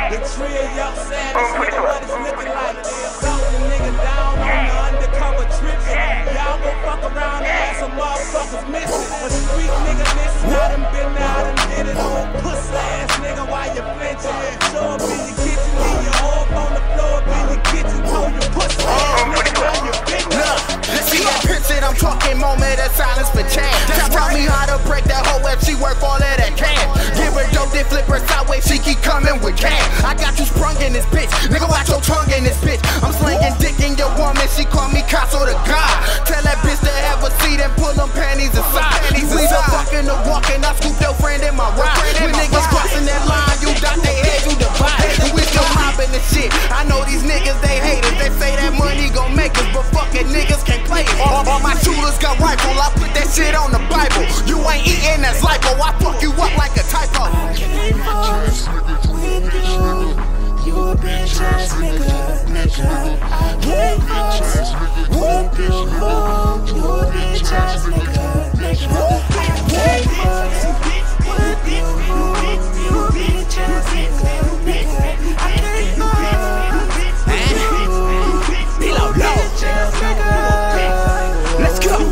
The tree of your savage nigga, what it's looking like. Belt the nigga down on the undercover trippin'. Y'all gon' fuck around and have some motherfuckers missing. A street nigga, listen, I done been there, I done did it on pussy ass nigga while you flinching. Show up in your kitchen, leave your whore on the floor up in your kitchen, told your pussy ass nigga how you been. Look, let's see that pitch that I'm talking, moment of silence for Chad. That taught me how to break that hoe if she work all of that cash. Give her dope, then flip her sideways, she keep coming with cash. I got you sprung in this bitch, nigga watch your tongue in this bitch. I'm slinging dick in your woman, she call me Caso the God. Tell that bitch to have a seat and pull them panties aside. You leave her fucking or walking, I scoop your friend in my ride. When niggas crossing that line, you dot their head, you divide. And we still mobbing the shit. I know these niggas, they hate us. They say that money gon' make us, but fucking niggas can't play it. All my shooters got rifle, I put that shit on the Bible. You ain't eating, that's lipo, I fuck you up like a typo. I can't fuck with you. You a bitch ass nigga, nigga. I can't fuck with you. You a bitch ass nigga, nigga. I can't fuck with you. You a bitch ass nigga, nigga. I can't fuck with you. You a bitch ass nigga. Let's go.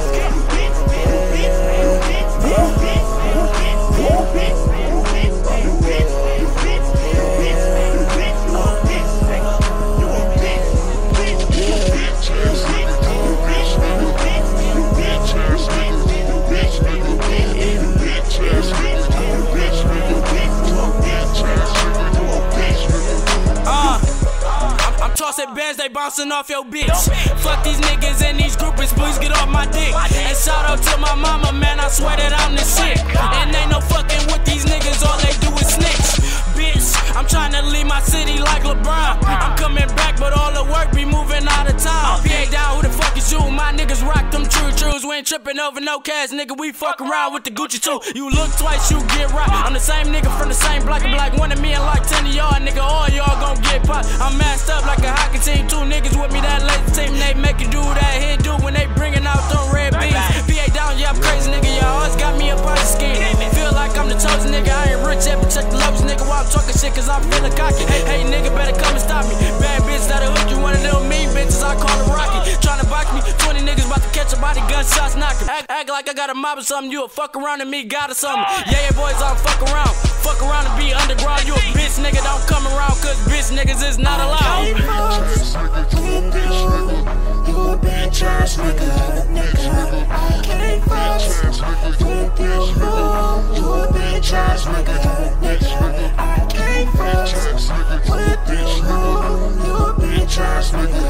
Tossing bands, they bouncing off your bitch. Fuck these niggas and these groupies, please get off my dick. And shout out to my mama, man, I swear that I'm the shit. And ain't no fucking with these niggas, all they do is snitch. Bitch, I'm trying to leave my city like LeBron. I'm coming back, but all the work be moving out of town. PA down, who the fuck is you? My niggas rock them true-trues. We ain't tripping over no cash, nigga, we fuck around with the Gucci too. You look twice, you get right. I'm the same nigga from the same block, I'm like one of me and like 10 of y'all, nigga, all y'all gon' get popped. I'm masked up like a hockey team, two niggas with me, that lazy team, they make you do that hit do when they bringing out them red beans. PA down, yeah, I'm crazy, nigga, y'all always got me up on the scheme. Feel like I'm the chosen nigga, I ain't rich yet, but check the levels, nigga, while I'm talking shit, cause I'm feeling cocky. Hey, nigga, better come and stop me. Bad bitch that'll hook you, one of them mean bitches, I call her Rocky. Tryna box me, 20 niggas about to catch a body, gunshots knocking. Act like I got a mob or something, you a fuck around and me got or something. Yeah, boys, I'm fuck around and be underground. You a bitch nigga, don't come around, cause bitch niggas is not allowed. You a bitch ass nigga, nigga. I can't fuck with you. You a bitch ass nigga, nigga. I can't fuck with you. You a bitch ass nigga.